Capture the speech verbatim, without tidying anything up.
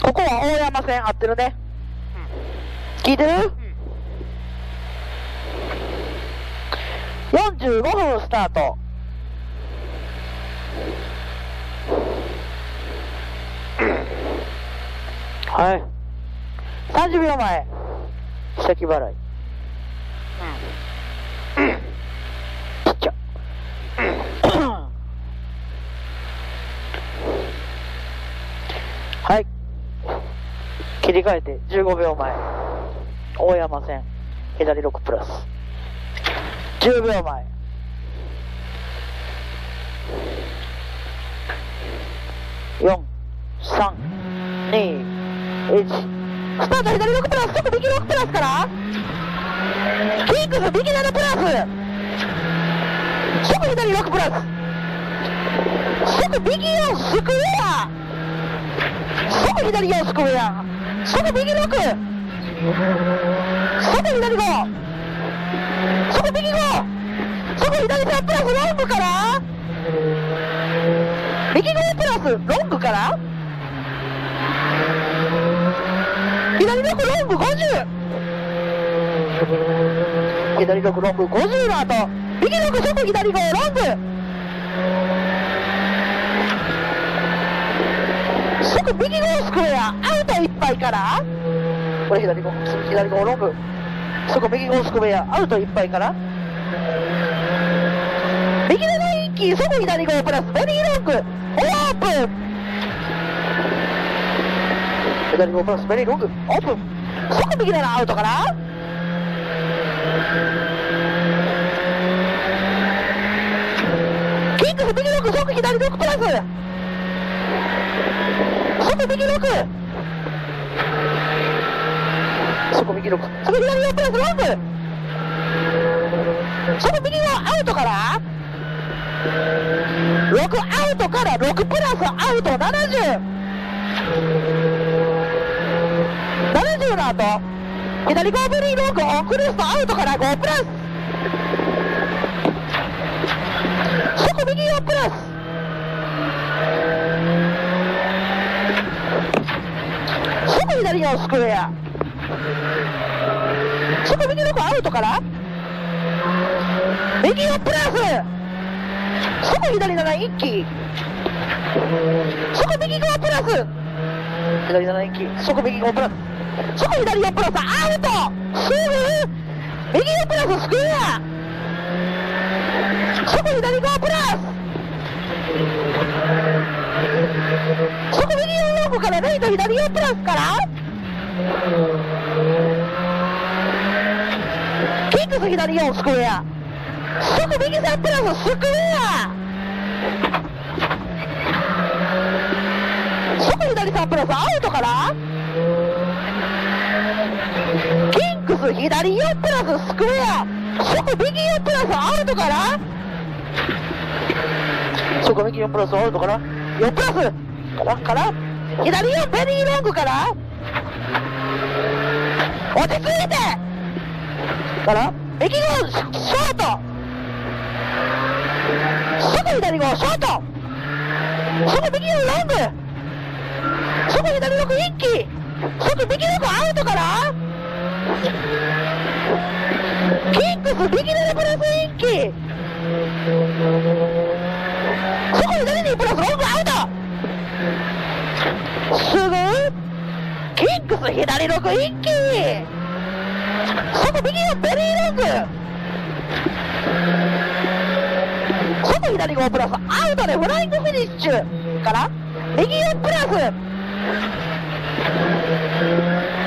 ここは大山線合ってるね。聞いてる？よんじゅうごふんスタート。はい。さんじゅうびょうまえ。先払い。ちっちゃ。はい。切り替えてじゅうごびょうまえ。大山線。左ろくプラス。じゅうびょうまえ。よん、さん、に、いち。スタート左ろくプラス、即右ろくプラスから。キングス右ななプラス。即左ろくプラス。即右よんスクエア。即左よんスクエア。即右ろく。即左ご。即右ご。即左さんプラスロングから。右ごプラスロングから。左ろくロングごじゅう。左ろくロングごじゅうの後、右ろく即左ごロング。即右ごスクエア、アウトいっぱいから。これ左ご、左ごロング。即右ごスクエア、アウトいっぱいから。右ななインキー、即左ごプラスベリーロング。オープン。左ごプラスベリーロング、オープン。即右ななアウトから。キングス右ろく、即左ろくプラス。即右ろく。即右ろく。即左よんプラスロング。即右のアウトから。ろくアウトからろくプラスアウトななじゅう。ななじゅうの後、左ごベリーロングオンクルストアウトからごプラス。即右よんプラス。即左よんスクエア。即右ろくアウトから。右よんプラス。即左なな一気。即右ごプラス。左なな一気。即右ごプラス。即左よんプラスアウト。すぐ右よんプラススクエア。即左ごプラス。即右よんロングからレイと左よんプラスから。キングス左よんスクエア。即右さんプラススクエア。即左さんプラスアウトから。キングス左よんプラススクエア。即右よんプラスアウトから。即右よんプラスアウトから。よんプラスからから左よんベリーロングから。落ち着いてから右ごショート。即左ごショート。即右よんロング。即左ろく一気。即右ろくアウトから。キングス右ななプラス一気。即左にプラスロングアウト。すぐキングス左ろく一気。即右よんベリーロング。即左ごプラスアウトでフライングフィニッシュから。右よんプラス。